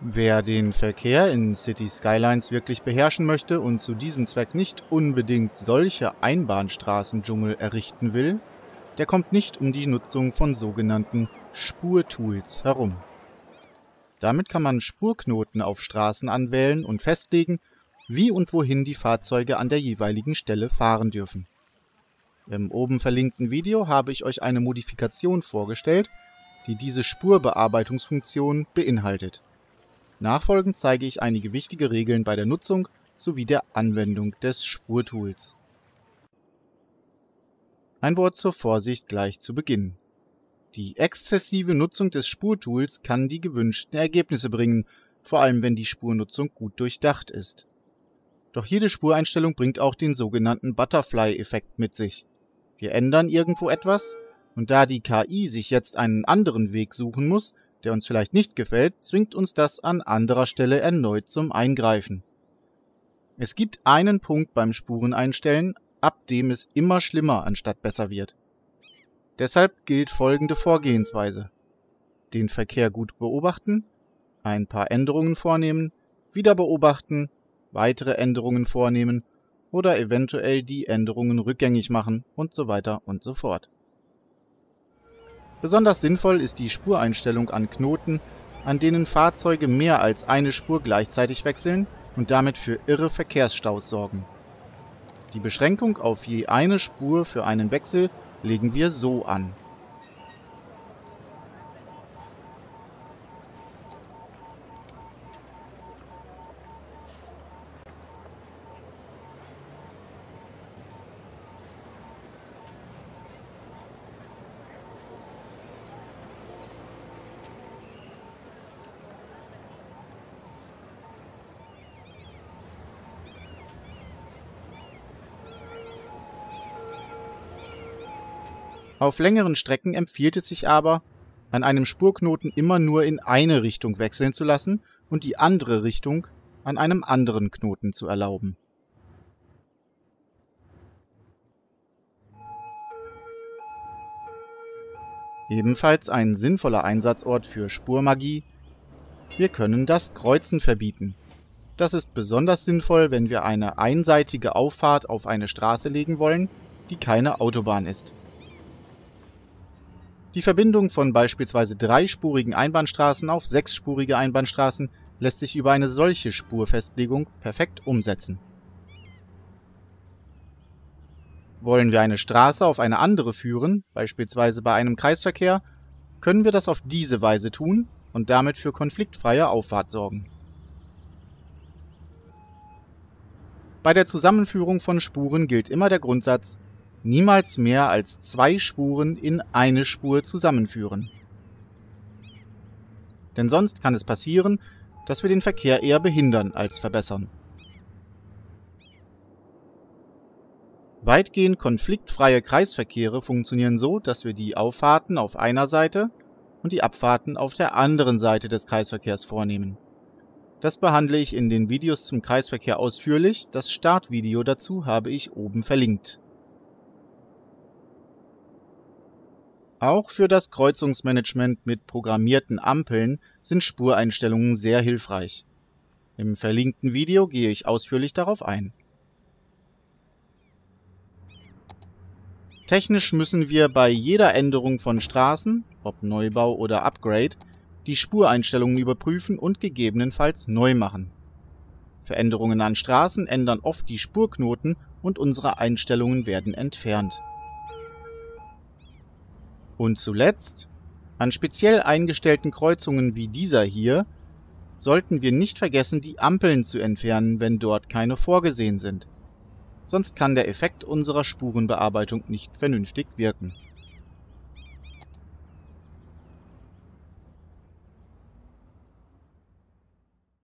Wer den Verkehr in City Skylines wirklich beherrschen möchte und zu diesem Zweck nicht unbedingt solche Einbahnstraßendschungel errichten will, der kommt nicht um die Nutzung von sogenannten Spurtools herum. Damit kann man Spurknoten auf Straßen anwählen und festlegen, wie und wohin die Fahrzeuge an der jeweiligen Stelle fahren dürfen. Im oben verlinkten Video habe ich euch eine Modifikation vorgestellt, die diese Spurbearbeitungsfunktion beinhaltet. Nachfolgend zeige ich einige wichtige Regeln bei der Nutzung sowie der Anwendung des Spurtools. Ein Wort zur Vorsicht gleich zu Beginn. Die exzessive Nutzung des Spurtools kann die gewünschten Ergebnisse bringen, vor allem wenn die Spurnutzung gut durchdacht ist. Doch jede Spureinstellung bringt auch den sogenannten Butterfly-Effekt mit sich. Wir ändern irgendwo etwas, und da die KI sich jetzt einen anderen Weg suchen muss, der uns vielleicht nicht gefällt, zwingt uns das an anderer Stelle erneut zum Eingreifen. Es gibt einen Punkt beim Spureneinstellen, ab dem es immer schlimmer anstatt besser wird. Deshalb gilt folgende Vorgehensweise: Den Verkehr gut beobachten, ein paar Änderungen vornehmen, wieder beobachten, weitere Änderungen vornehmen oder eventuell die Änderungen rückgängig machen und so weiter und so fort. Besonders sinnvoll ist die Spureinstellung an Knoten, an denen Fahrzeuge mehr als eine Spur gleichzeitig wechseln und damit für irre Verkehrsstaus sorgen. Die Beschränkung auf je eine Spur für einen Wechsel legen wir so an. Auf längeren Strecken empfiehlt es sich aber, an einem Spurknoten immer nur in eine Richtung wechseln zu lassen und die andere Richtung an einem anderen Knoten zu erlauben. Ebenfalls ein sinnvoller Einsatzort für Spurmagie: Wir können das Kreuzen verbieten. Das ist besonders sinnvoll, wenn wir eine einseitige Auffahrt auf eine Straße legen wollen, die keine Autobahn ist. Die Verbindung von beispielsweise dreispurigen Einbahnstraßen auf sechsspurige Einbahnstraßen lässt sich über eine solche Spurfestlegung perfekt umsetzen. Wollen wir eine Straße auf eine andere führen, beispielsweise bei einem Kreisverkehr, können wir das auf diese Weise tun und damit für konfliktfreie Auffahrt sorgen. Bei der Zusammenführung von Spuren gilt immer der Grundsatz: Niemals mehr als 2 Spuren in eine Spur zusammenführen. Denn sonst kann es passieren, dass wir den Verkehr eher behindern als verbessern. Weitgehend konfliktfreie Kreisverkehre funktionieren so, dass wir die Auffahrten auf einer Seite und die Abfahrten auf der anderen Seite des Kreisverkehrs vornehmen. Das behandle ich in den Videos zum Kreisverkehr ausführlich, das Startvideo dazu habe ich oben verlinkt. Auch für das Kreuzungsmanagement mit programmierten Ampeln sind Spureinstellungen sehr hilfreich. Im verlinkten Video gehe ich ausführlich darauf ein. Technisch müssen wir bei jeder Änderung von Straßen, ob Neubau oder Upgrade, die Spureinstellungen überprüfen und gegebenenfalls neu machen. Veränderungen an Straßen ändern oft die Spurknoten und unsere Einstellungen werden entfernt. Und zuletzt, an speziell eingestellten Kreuzungen wie dieser hier, sollten wir nicht vergessen, die Ampeln zu entfernen, wenn dort keine vorgesehen sind. Sonst kann der Effekt unserer Spurenbearbeitung nicht vernünftig wirken.